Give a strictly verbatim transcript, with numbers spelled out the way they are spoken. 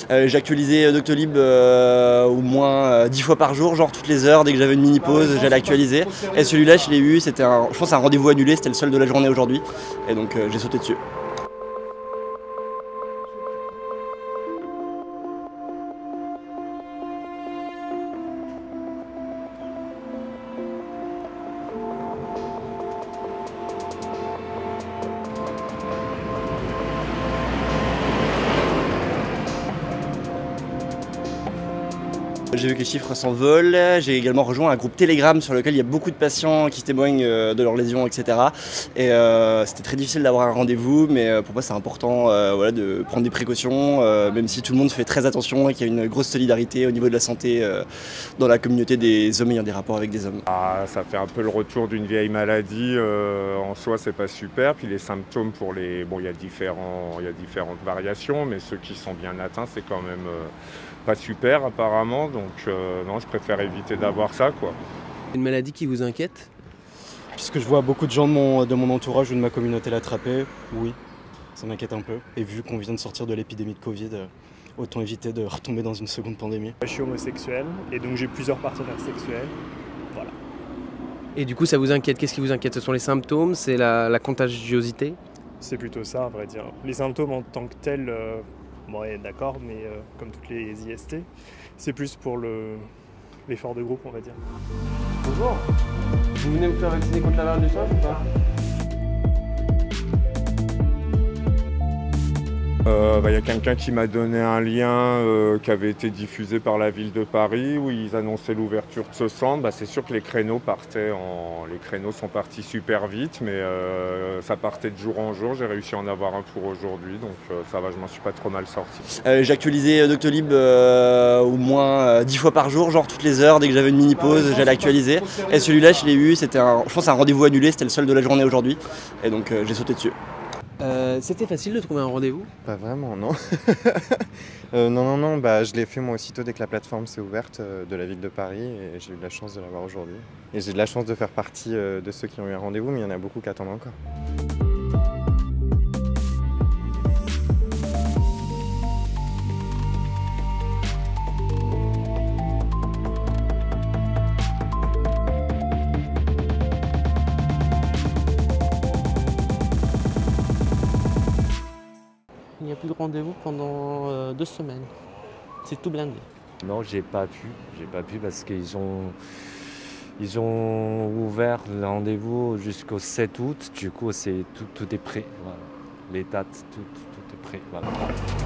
Euh, j'ai actualisé Doctolib euh, au moins euh, dix fois par jour, genre toutes les heures, dès que j'avais une mini-pause, j'allais actualiser. Et celui-là, je l'ai eu, c'était un, je pense un rendez-vous annulé, c'était le seul de la journée aujourd'hui. Et donc euh, j'ai sauté dessus. J'ai vu que les chiffres s'envolent, j'ai également rejoint un groupe Telegram sur lequel il y a beaucoup de patients qui témoignent de leurs lésions, et cetera. Et euh, c'était très difficile d'avoir un rendez-vous, mais pour moi c'est important euh, voilà, de prendre des précautions, euh, même si tout le monde fait très attention et qu'il y a une grosse solidarité au niveau de la santé euh, dans la communauté des hommes ayant des rapports avec des hommes. Ah, ça fait un peu le retour d'une vieille maladie, euh, en soi c'est pas super, puis les symptômes pour les... Bon, il y a différents, il y a différentes variations, mais ceux qui sont bien atteints c'est quand même euh, pas super apparemment, donc euh, non, je préfère éviter d'avoir ça, quoi. Une maladie qui vous inquiète? Puisque je vois beaucoup de gens de mon, de mon entourage ou de ma communauté l'attraper, oui, ça m'inquiète un peu. Et vu qu'on vient de sortir de l'épidémie de Covid, autant éviter de retomber dans une seconde pandémie. Je suis homosexuel et donc j'ai plusieurs partenaires sexuels, voilà. Et du coup ça vous inquiète? Qu'est-ce qui vous inquiète? Ce sont les symptômes? C'est la, la contagiosité? C'est plutôt ça, à vrai dire. Les symptômes en tant que tels, euh, bon, ouais, d'accord, mais euh, comme toutes les I S T, c'est plus pour le, l'effort de groupe, on va dire. Bonjour. Vous venez vous faire vacciner contre la variole du singe ou pas? Euh, bah, y a quelqu'un qui m'a donné un lien euh, qui avait été diffusé par la ville de Paris où ils annonçaient l'ouverture de ce centre. Bah, c'est sûr que les créneaux partaient en... les créneaux sont partis super vite, mais euh, ça partait de jour en jour. J'ai réussi à en avoir un pour aujourd'hui, donc euh, ça va, je m'en suis pas trop mal sorti. Euh, j'ai actualisé Doctolib euh, au moins euh, dix fois par jour, genre toutes les heures, dès que j'avais une mini-pause, j'allais actualiser. Et celui-là, je l'ai eu, c'était un, je pense un rendez-vous annulé, c'était le seul de la journée aujourd'hui. Et donc euh, j'ai sauté dessus. Euh, C'était facile de trouver un rendez-vous? Pas vraiment, non. euh, non, non, non, bah, je l'ai fait moi aussitôt dès que la plateforme s'est ouverte euh, de la ville de Paris et j'ai eu de la chance de l'avoir aujourd'hui. Et j'ai de la chance de faire partie euh, de ceux qui ont eu un rendez-vous, mais il y en a beaucoup qui attendent encore. Il n'y a plus de rendez-vous pendant euh, deux semaines. C'est tout blindé. Non, j'ai pas pu. J'ai pas pu parce qu'ils ont, ils ont ouvert le rendez-vous jusqu'au sept août. Du coup, c'est tout, tout est prêt. Voilà. Les dates, tout, tout est prêt. Voilà.